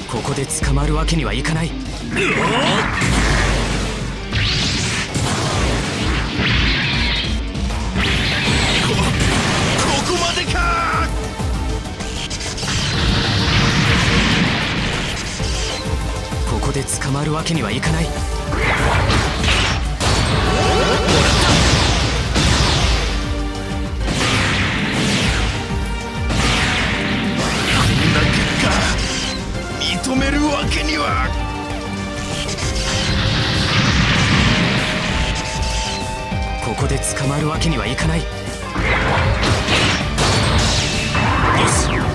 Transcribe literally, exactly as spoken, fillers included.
ここで捕まるわけにはいかない。 ここまでか。 ここで捕まるわけにはいかない。 認めるわけには。 ここで捕まるわけにはいかない。よし。